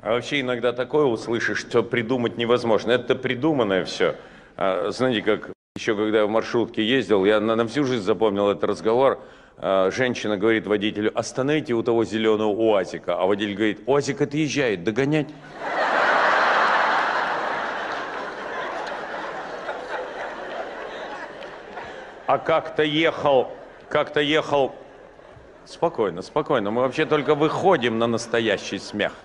А вообще иногда такое услышишь, что придумать невозможно. Это придуманное все. Знаете, как еще когда я в маршрутке ездил, я на всю жизнь запомнил этот разговор. Женщина говорит водителю: остановите у того зеленого УАЗика. А водитель говорит: УАЗик отъезжает, догонять? А как-то ехал... Спокойно, спокойно. Мы вообще только выходим на настоящий смех.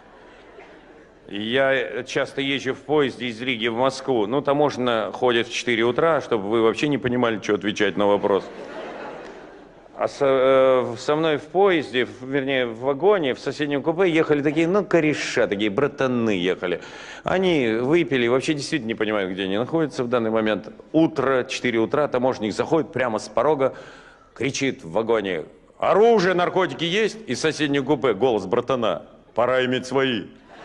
Я часто езжу в поезде из Риги в Москву. Ну, таможня ходит в 4 утра, чтобы вы вообще не понимали, что отвечать на вопрос. А со мной в поезде, вернее, в вагоне, в соседнем купе ехали такие, ну, кореша, такие братаны ехали. Они выпили, вообще действительно не понимают, где они находятся в данный момент. Утро, 4 утра, таможенник заходит прямо с порога, кричит в вагоне: оружие, наркотики есть? Из соседнего купе голос братана: пора иметь свои.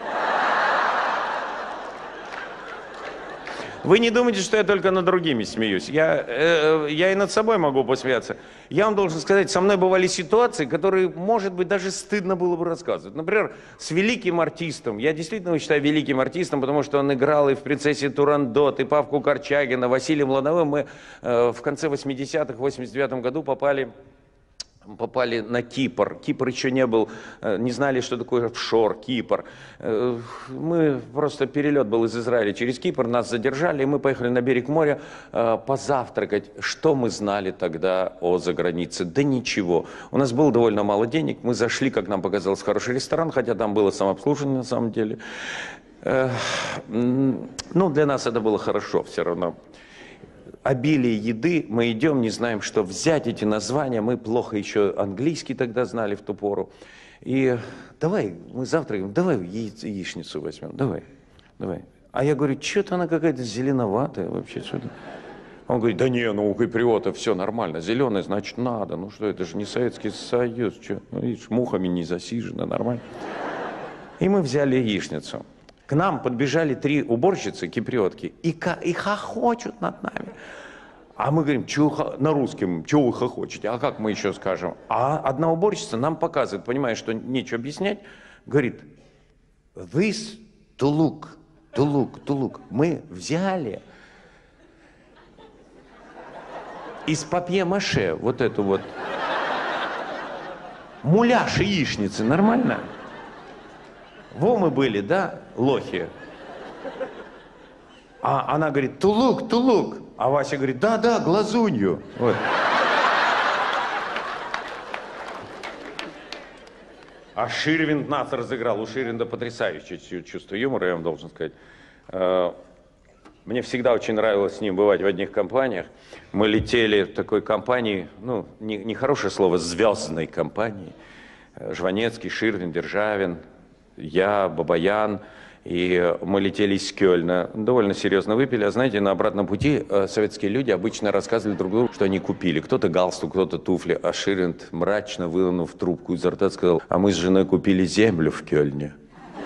Вы не думайте, что я только над другими смеюсь. Я и над собой могу посмеяться. Я вам должен сказать, со мной бывали ситуации, которые, может быть, даже стыдно было бы рассказывать. Например, с великим артистом. Я действительно его считаю великим артистом, потому что он играл и в «Принцессе Турандот», и Павку Корчагина, Василием Лановым. Мы в конце 80-х, в 89-м году попали на Кипр. Кипр еще не был, не знали, что такое офшор, Кипр. Мы просто, перелет был из Израиля через Кипр, нас задержали, и мы поехали на берег моря позавтракать. Что мы знали тогда о загранице? Да ничего. У нас было довольно мало денег, мы зашли, как нам показалось, в хороший ресторан, хотя там было самообслуживание на самом деле. Ну, для нас это было хорошо все равно. Обилие еды, мы идем, не знаем, что взять, эти названия, мы плохо еще английский тогда знали в ту пору. И давай, мы завтракаем, давай яичницу возьмем, давай. А я говорю, что-то она какая-то зеленоватая вообще, что-то. Он говорит, да не, ну у киприота все нормально, зеленый, значит надо, ну что, это же не Советский Союз, что, ну, видишь, мухами не засижено, нормально. И мы взяли яичницу. К нам подбежали 3 уборщицы, киприотки, и хохочут над нами. А мы говорим, на русском, чего вы хохочете? А как мы еще скажем? А одна уборщица нам показывает, понимая, что нечего объяснять, говорит, this to look. Мы взяли из папье-маше вот эту вот муляж яичницы, нормально? Во мы были, да, лохи? А она говорит, тулук. А Вася говорит, да, глазунью. Вот. А Ширвинд нас разыграл. У Ширвинда потрясающее чувство юмора, я вам должен сказать. Мне всегда очень нравилось с ним бывать в одних компаниях. Мы летели в такой компании, ну, нехорошее слово, звездной компании. Жванецкий, Ширвинд, Державин, я, Бабаян, и мы летели из Кёльна, довольно серьезно выпили, а знаете, на обратном пути советские люди обычно рассказывали друг другу, что они купили. Кто-то галстук, кто-то туфли, а Ширвинд, мрачно вынув трубку изо рта, сказал, а мы с женой купили землю в Кёльне.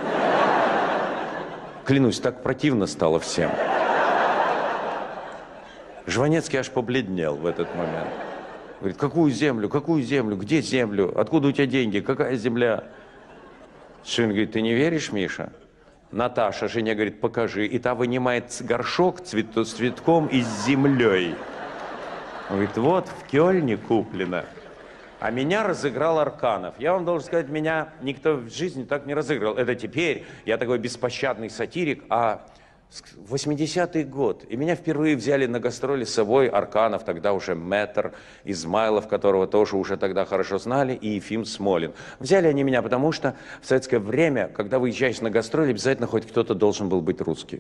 Клянусь, так противно стало всем. Жванецкий аж побледнел в этот момент. Говорит, какую землю, где землю, откуда у тебя деньги, какая земля? Ширвинд говорит, ты не веришь, Миша? Наташа, жене, говорит, покажи. И та вынимает горшок с цветком и с землей. Он говорит, вот в Кёльне куплено. А меня разыграл Арканов. Я вам должен сказать, меня никто в жизни так не разыгрывал. Это теперь я такой беспощадный сатирик, а 80-й год. И меня впервые взяли на гастроли с собой Арканов, тогда уже мэтр, Измайлов, которого тоже уже тогда хорошо знали, и Ефим Смолин. Взяли они меня, потому что в советское время, когда выезжаешь на гастроли, обязательно хоть кто-то должен был быть русский.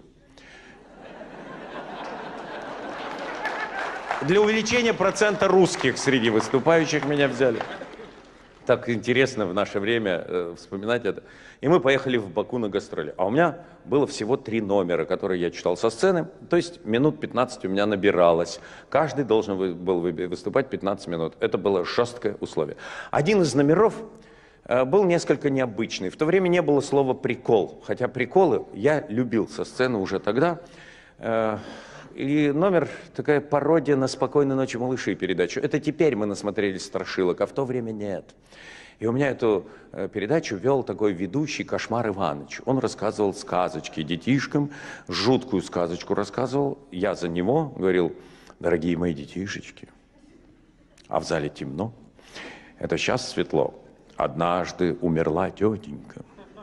Для увеличения процента русских среди выступающих меня взяли. Так интересно в наше время вспоминать это. И мы поехали в Баку на гастроли. А у меня было всего 3 номера, которые я читал со сцены. То есть минут 15 у меня набиралось. Каждый должен был выступать 15 минут. Это было жесткое условие. Один из номеров был несколько необычный. В то время не было слова «прикол». Хотя приколы я любил со сцены уже тогда. И номер такая пародия на «Спокойной ночи, малыши» передачу. Это теперь мы насмотрелись страшилок, а в то время нет. И у меня эту передачу вел такой ведущий Кошмар Иваныч. Он рассказывал сказочки детишкам, жуткую сказочку рассказывал. Я за него говорил: дорогие мои детишечки, а в зале темно. Это сейчас светло. Однажды умерла тетенька,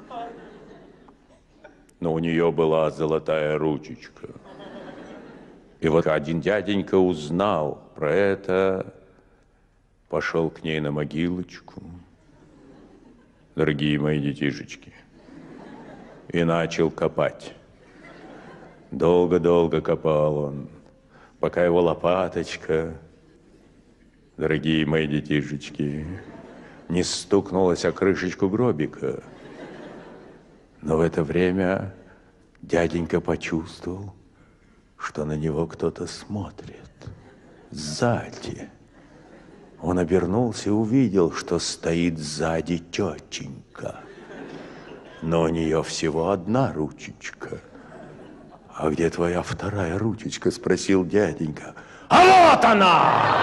но у нее была золотая ручечка. И вот один дяденька узнал про это, пошел к ней на могилочку, дорогие мои детишечки, и начал копать. Долго-долго копал он, пока его лопаточка, дорогие мои детишечки, не стукнулась о крышечку гробика. Но в это время дяденька почувствовал, что на него кто-то смотрит сзади. Он обернулся и увидел, что стоит сзади тетенька. Но у нее всего одна ручечка. «А где твоя вторая ручечка?» – спросил дяденька. «А вот она!»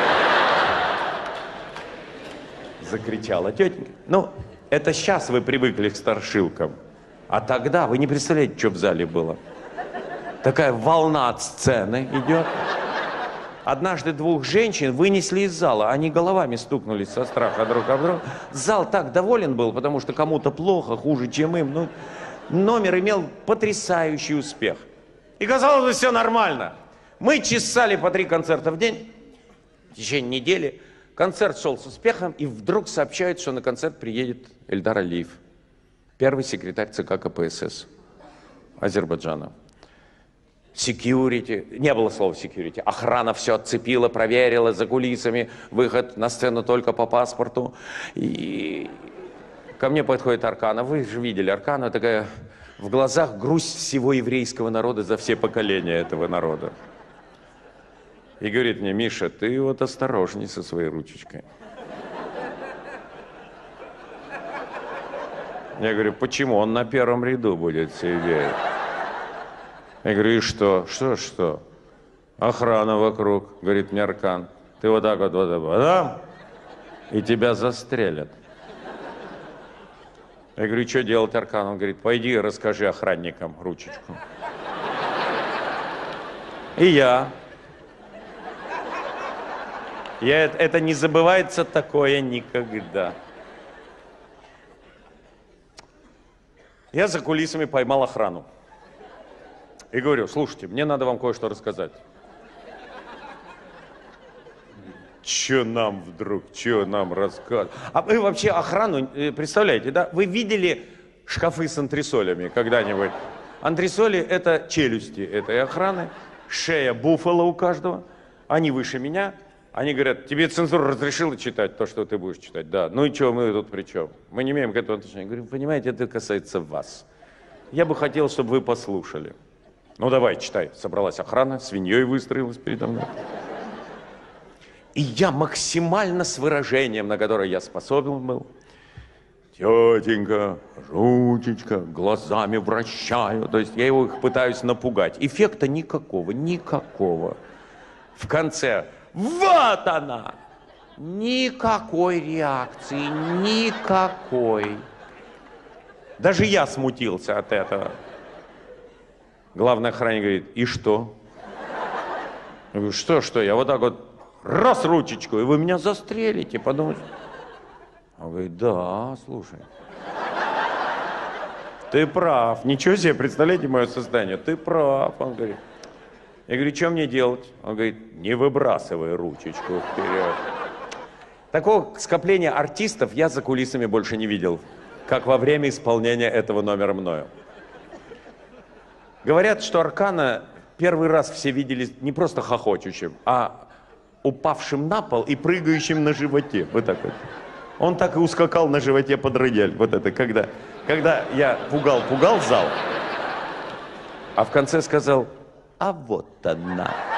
– закричала тетенька. Ну, это сейчас вы привыкли к страшилкам. А тогда вы не представляете, что в зале было. Такая волна от сцены идет. Однажды двух женщин вынесли из зала. Они головами стукнулись со страха друг об друга. Зал так доволен был, потому что кому-то плохо, хуже, чем им. Ну, номер имел потрясающий успех. И казалось бы, все нормально. Мы чесали по 3 концерта в день. В течение недели концерт шел с успехом. И вдруг сообщают, что на концерт приедет Эльдар Алиев. Первый секретарь ЦК КПСС Азербайджана. Секьюрити, не было слова секьюрити, охрана все отцепила, проверила за кулисами, выход на сцену только по паспорту. И ко мне подходит Аркана, вы же видели Аркану, такая в глазах грусть всего еврейского народа за все поколения этого народа. И говорит мне: Миша, ты вот осторожней со своей ручечкой. Я говорю: почему? Он на 1-м ряду будет сидеть. Я говорю: и что? Что? Охрана вокруг. Говорит мне Аркан: ты вот так вот, да? И тебя застрелят. Я говорю: что делать, Аркан? Он говорит: пойди расскажи охранникам ручечку. И я. Это не забывается такое никогда. Я за кулисами поймал охрану. И говорю: слушайте, мне надо вам кое-что рассказать. Че нам рассказывать? А вы вообще охрану, представляете, да? Вы видели шкафы с антресолями когда-нибудь? Антресоли – это челюсти этой охраны, шея буфала у каждого. Они выше меня. Они говорят: тебе цензура разрешила читать то, что ты будешь читать? Да. Ну и что, мы тут при чем? Мы не имеем к этому отношения. Я говорю: понимаете, это касается вас. Я бы хотел, чтобы вы послушали. Ну давай, читай. Собралась охрана, свиньей выстроилась передо мной. И я максимально с выражением, на которое я способен был. Тетенька, ручечка, глазами вращаю. То есть я его их пытаюсь напугать. Эффекта никакого. В конце: вот она! Никакой реакции, никакой. Даже я смутился от этого. Главный охранник говорит: и что? Я говорю: что? Я вот так вот раз ручечку, и вы меня застрелите, подумайте. Он говорит: да, слушай. Ты прав. Ничего себе, представляете мое состояние? Ты прав, он говорит. Я говорю: что мне делать? Он говорит: не выбрасывай ручечку вперед. Такого скопления артистов я за кулисами больше не видел, как во время исполнения этого номера мною. Говорят, что Аркана первый раз все видели не просто хохочущим, а упавшим на пол и прыгающим на животе. Вот так вот. Он так и ускакал на животе под рояль. Вот это, когда я пугал зал, а в конце сказал: а вот она.